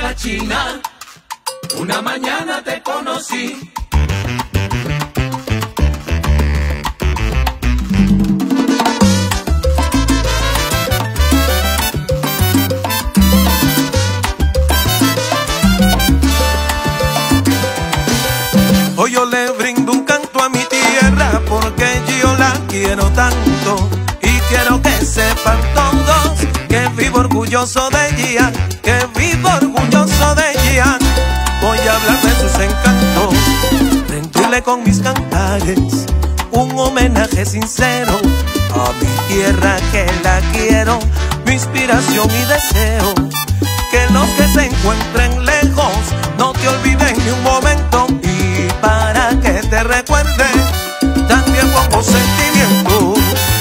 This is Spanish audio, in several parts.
Huacachina, una mañana te conocí. Hoy yo le brindo un canto a mi tierra porque yo la quiero tanto y quiero que sepan todos que vivo orgulloso de ella, que vivo orgulloso de ella. Voy a hablar de sus encantos, rendirle con mis cantares un homenaje sincero a mi tierra que la quiero, mi inspiración y deseo. Que los que se encuentren lejos no te olviden ni un momento, y para que te recuerde también pongo sentimiento.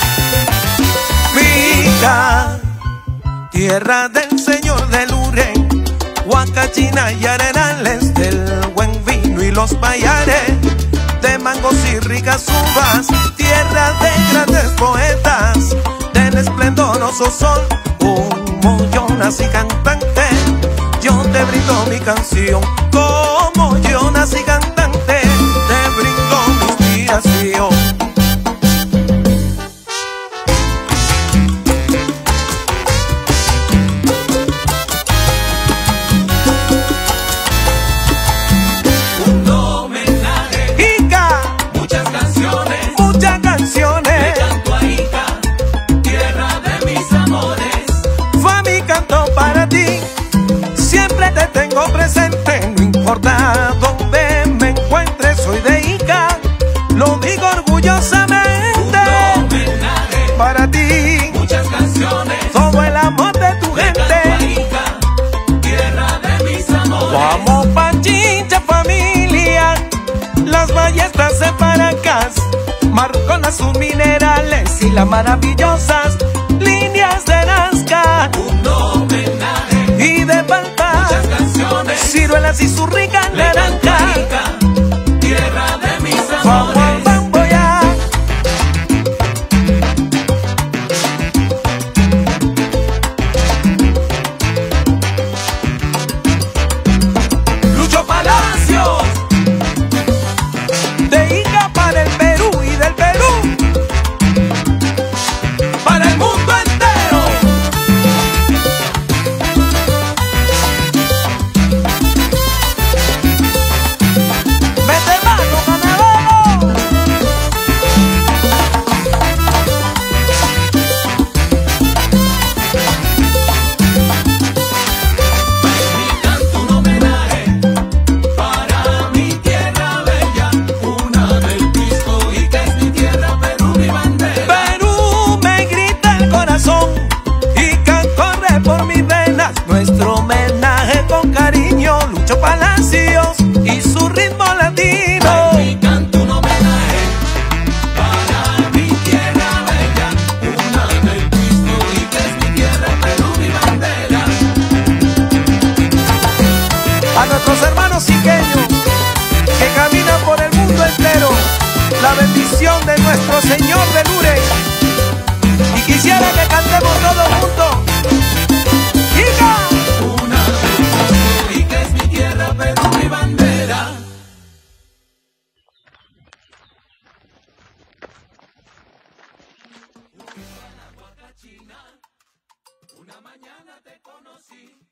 Ica, tierra del señor de Luren, Huacachina y arenales del buen vino y los payares, de mangos y ricas uvas, tierra de grandes poetas, del esplendoroso sol. Como yo nací cantante, yo te brindo mi canción. Como yo nací cantante, te brindo mi inspiración. Un homenaje, Ica, muchas canciones, muchas canciones, le canto a Ica, tierra de mis amores. fue mi canto para ti. Siempre te tengo presente, no importa dónde me encuentres, soy de Ica, lo digo orgullosamente. Un homenaje, Para ti, muchas canciones, todo el amor de tu le canto a gente. Ica, tierra de mis amores. Vamos pa' Chincha familia, las ballestas de Paracas, Marconas sus minerales y las maravillosas líneas de Nazca Un homenaje, y de Palta, muchas canciones, ciruelas y su rica le canto naranja. a Ica, tierra de mis Vamos amores. al Bamboyá. Lucho Palacios, De Ica para el Perú y del Perú para el mundo entero. mete mano, ganadero. Mi canto un homenaje para mi tierra bella, una del Pisco y que es mi tierra, Perú mi bandera. Perú me grita el corazón, Ica corre por mis venas, nuestro homenaje con cariño, Lucho Palacios y su ritmo latino. Mi canto un homenaje para mi tierra bella, una del Pisco y que es mi tierra, Perú mi bandera. A nuestros hermanos iqueños que caminan por el mundo entero, la bendición de nuestro Señor de Luren. Y quisiera que cantemos todos juntos. ¡Ica! Una del Pisco y que es mi tierra, Perú mi bandera. Huacachina, una mañana te conocí.